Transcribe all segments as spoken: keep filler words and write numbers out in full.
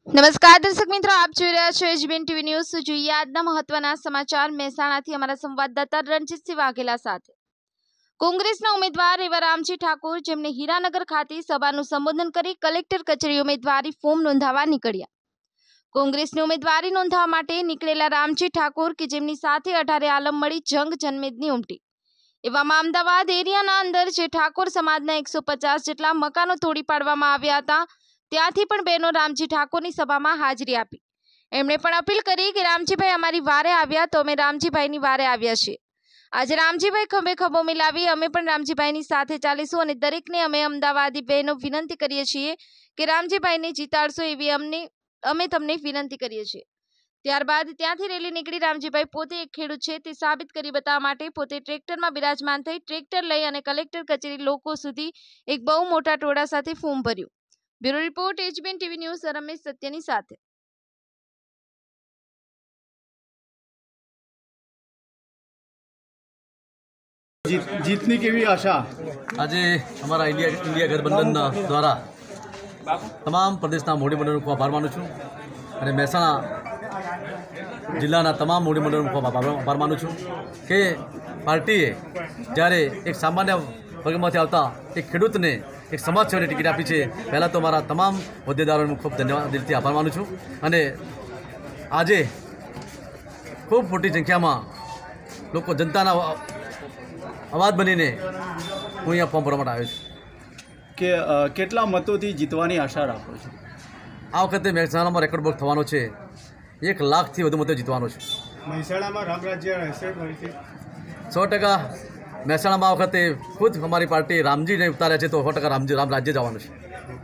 નમસ્કાર દર્શક મિત્રો, આપ જોઈ રહ્યા છો એચબીએન ટીવી ન્યૂઝ। જોઈએ આજના મહત્વના સમાચાર મહેસાણાથી અમારા સંવાદદાતા રણજીતસિંહ વાઘેલા સાથે। કોંગ્રેસના ઉમેદવાર એવા રામજી ઠાકોર, જેમને હીરાનગર ખાતે સભાનું સંબોધન કરી કલેક્ટર કચેરી ઉમેદવારી ફોર્મ નોંધાવવા નીકળ્યા। કોંગ્રેસની ઉમેદવારી નોંધાવવા માટે નીકળેલા રામજી ઠાકોર, કે જેમની સાથે અઢારે આલમ મળી જંગ જનમેદની ઉમટી, એવામાં અમદાવાદ એરિયાના અંદર જે ઠાકોર સમાજના એકસો પચાસ જેટલા મકાનો તોડી પાડવામાં આવ્યા હતા, ત્યાંથી પણ બહેનો રામજી ઠાકોરની સભામાં હાજરી આપી। એમણે પણ અપીલ કરી કે રામજીભાઈ અમારી વારે આવ્યા તો અમે રામજીભાઈની વારે આવ્યા છીએ। આજે રામજીભાઈ ખભે ખભો મિલાવી અમે પણ રામજીભાઈની સાથે ચાલીશું અને દરેકને અમે અમદાવાદી બહેનો વિનંતી કરીએ છીએ કે રામજીભાઈને જીતાડશો એવી અમને અમે તમને વિનંતી કરીએ છીએ। ત્યારબાદ ત્યાંથી રેલી નીકળી રામજીભાઈ પોતે એક ખેડૂત છે તે સાબિત કરી બતાવવા માટે પોતે ટ્રેક્ટરમાં બિરાજમાન થઈ ટ્રેક્ટર લઈ અને કલેક્ટર કચેરી લોકો સુધી એક બહુ મોટા ટોળા સાથે ફોર્મ ભર્યું। Bureau report HBN TV news, Ramesh સત્યની સાથે। जीत, जीतने की भी आशा। आज हमारा इंडिया इंडिया गठबंधन द्वारा तमाम प्रदेशना मोडी मंडळों को आभार मानु छूँ और महेसाणा जिल्लाना तमाम मोडी मंडळों को आभार मानु छूँ कि पार्टीए જ્યારે એક સામાન્ય વર્ગમાંથી આવતા એક ખેડૂતને એક સમાજ સેવાની ટિકિટ આપી છે। પહેલાં તો મારા તમામ હોદ્દેદારોને ખૂબ ધન્યવાદ દિલથી આભાર માનું છું અને આજે ખૂબ મોટી સંખ્યામાં લોકો જનતાના અવાજ બનીને હું અહીંયા ફોર્મ ભરવા માટે આવ્યો છું। કે કેટલા મતોથી જીતવાની આશા રાખો છો? આ વખતે મહેસાણામાં રેકોર્ડ બ્રેક થવાનો છે, એક લાખથી વધુ મતો જીતવાનો છે। મહેસાણામાં રામ રાજ્ય રહેશે ફરીથી? સો ટકા મહેસાણામાં આ વખતે ખુદ અમારી પાર્ટી રામજીને ઉતાર્યા છે તો સો ટકા રામજી રામ રાજ્ય જવાનું છે।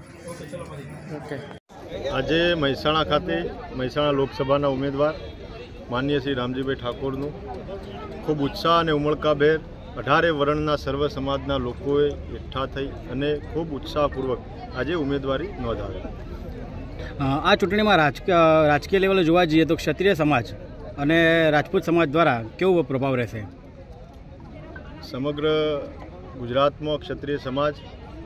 ઓકે। આજે મહેસાણા ખાતે મહેસાણા લોકસભાના ઉમેદવાર માનનીય શ્રી રામજીભાઈ ઠાકોરનું ખૂબ ઉત્સાહ અને ઉમળકાભેર અઢારે વર્ણના સર્વ સમાજના લોકોએ એકઠા થઈ અને ખૂબ ઉત્સાહપૂર્વક આજે ઉમેદવારી નોંધાવી। આ ચૂંટણીમાં રાજકીય રાજકીય લેવલે જોવા જઈએ તો ક્ષત્રિય સમાજ અને રાજપૂત સમાજ દ્વારા કેવો પ્રભાવ રહેશે? સમગ્ર ગુજરાતમાં ક્ષત્રિય સમાજ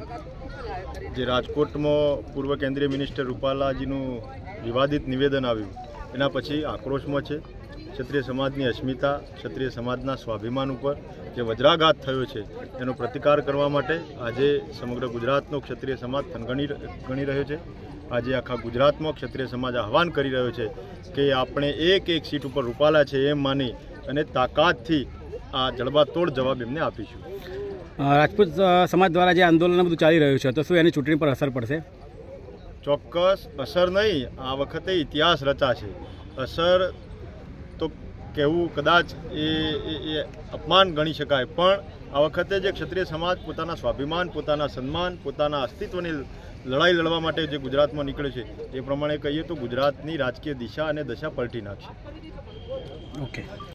જે રાજકોટમાં પૂર્વ કેન્દ્રીય મિનિસ્ટર રૂપાલાજીનું વિવાદિત નિવેદન આવ્યું એના પછી આક્રોશમાં છે। ક્ષત્રિય સમાજની અસ્મિતા, ક્ષત્રિય સમાજના સ્વાભિમાન ઉપર જે વજ્રાઘાત થયો છે એનો પ્રતિકાર કરવા માટે આજે સમગ્ર ગુજરાતનો ક્ષત્રિય સમાજ થનગણી ગણી રહ્યો છે। આજે આખા ગુજરાતમાં ક્ષત્રિય સમાજ આહવાન કરી રહ્યો છે કે આપણે એક એક સીટ ઉપર રૂપાલા છે એમ માની અને તાકાતથી આ જડબાતોડ જવાબ એમને આપીશું। રાજપૂત સમાજ દ્વારા જે આંદોલન બધું ચાલી રહ્યું છે તો શું એની ચૂંટણી પર અસર પડશે? ચોક્કસ અસર નહીં, આ વખતે ઇતિહાસ રચાશે। અસર તો કહેવું કદાચ એ એ અપમાન ગણી શકાય, પણ આ વખતે જે ક્ષત્રિય સમાજ પોતાના સ્વાભિમાન, પોતાના સન્માન, પોતાના અસ્તિત્વની લડાઈ લડવા માટે જે ગુજરાતમાં નીકળે છે એ પ્રમાણે કહીએ તો ગુજરાતની રાજકીય દિશા અને દશા પલટી નાખશે। ઓકે।